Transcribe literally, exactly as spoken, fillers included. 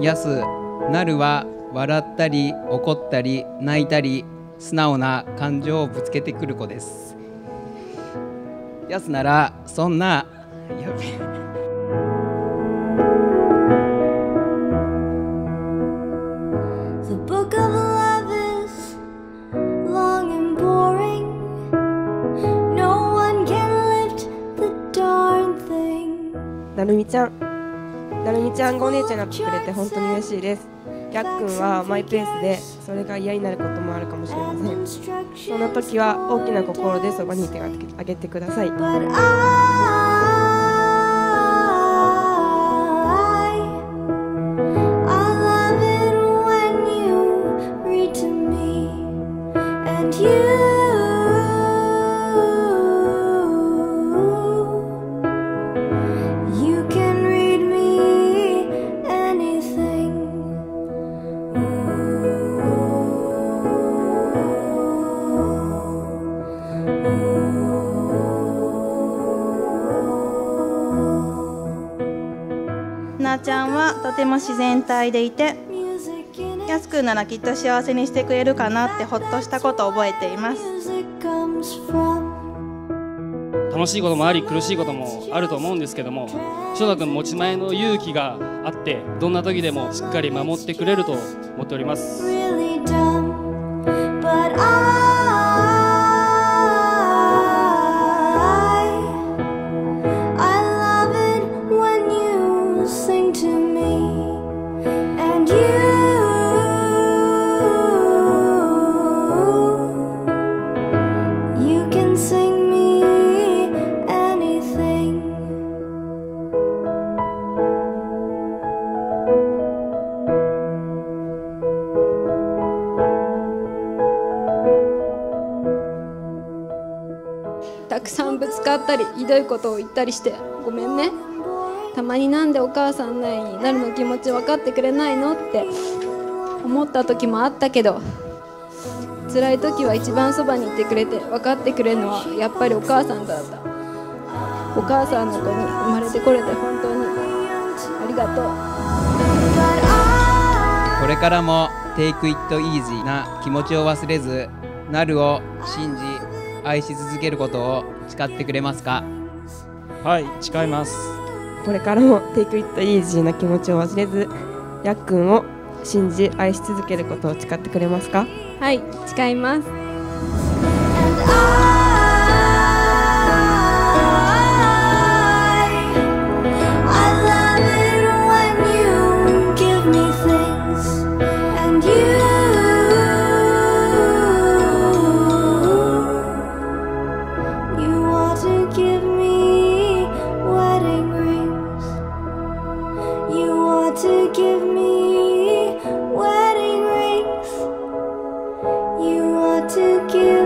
やすなるは笑ったり怒ったり泣いたり素直な感情をぶつけてくる子です。やすならそんなやべ The book of love is long and boring. No one can lift the darn thing. なるみちゃん、なるみちゃんがお姉ちゃんになってくれて本当に嬉しいです。やっくんはマイペースでそれが嫌になることもあるかもしれません。そんな時は大きな心でそばにいてあげてください。 But I, I love it when you read to me and you You can read me anything. Ooh. なあちゃんはとても自然体でいて、やすくんならきっと幸せにしてくれるかなってほっとしたことを覚えています。 楽しいこともあり苦しいこともあると思うんですけども、翔太君持ち前の勇気があってどんな時でもしっかり守ってくれると思っております。 Really dumb, but I, I love it when you sing to me and you You can sing me anything. 「たくさんぶつかったりひどいことを言ったりしてごめんね。たまになんでお母さんのようになるの気持ち分かってくれないのって思った時もあったけど、辛い時は一番そばにいてくれて分かってくれるのはやっぱりお母さんだった。お母さんの子に生まれてこれて本当にありがとう。 これからも Take it easy な気持ちを忘れず、なるを信じ愛し続けることを誓ってくれますか？ はい、誓います。 これからも Take it easy な気持ちを忘れず、やっくんを信じ愛し続けることを誓ってくれますか？ はい、誓います。 And I, I love it when you give me things and you You want to give me wedding rings. You want to give me wedding rings. You want to give